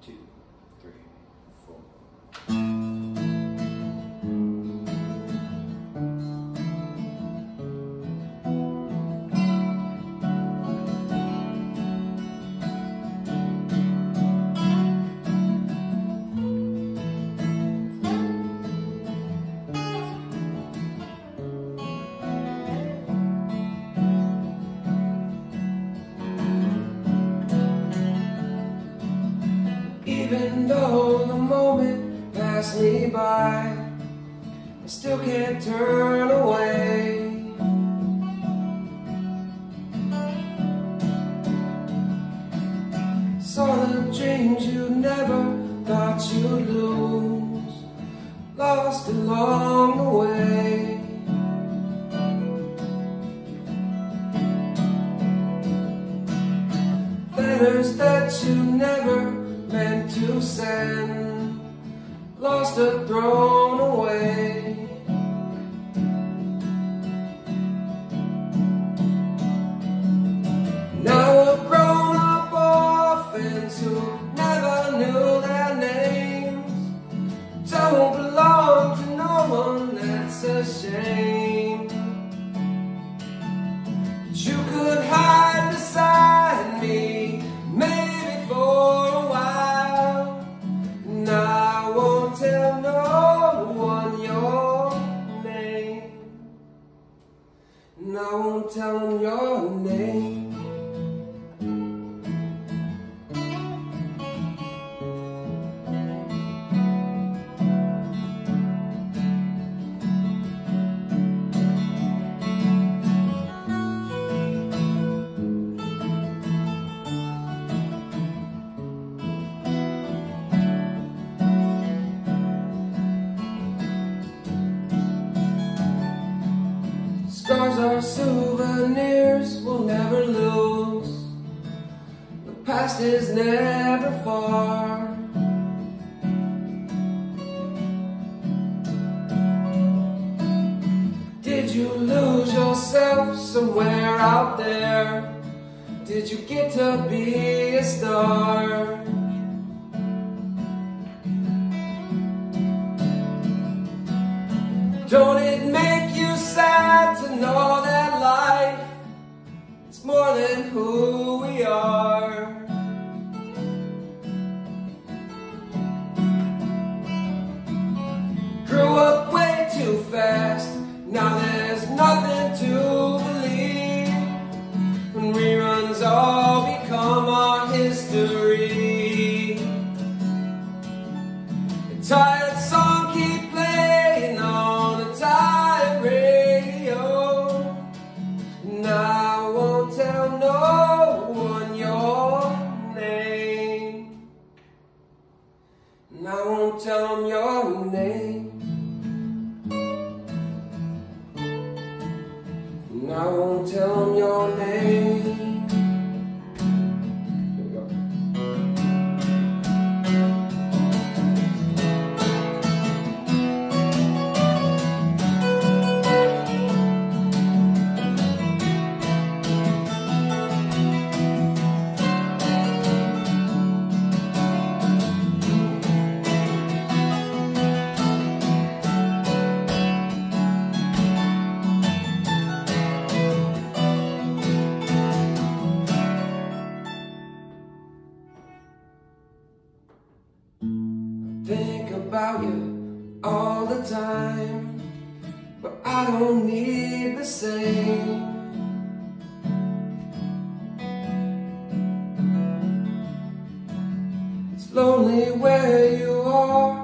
2, 3, 4. Even though the moment passed me by, I still can't turn away. Saw the dreams you never thought you'd lose, lost along the way. Letters that you never meant to send, lost or thrown away. Now we're grown-up orphans who never knew their names, don't belong to no one, that's a shame. But you could hide beside me, maybe for a while, and I won't tell no one your name, and I won't tell them your name. Scars are souvenirs we'll never lose. The past is never far. Did you lose yourself somewhere out there? Did you get to be a star? Don't it make you sad to know that life, it's more than who we are? Grew up way too fast, now there's nothing to believe, when reruns all become our history. The tired song keep playing on a tired radio, and I won't tell no one your name, and I won't tell them your name, and I won't tell them your name. Here we go. Think about you all the time, but I don't need the same. It's lonely where you are,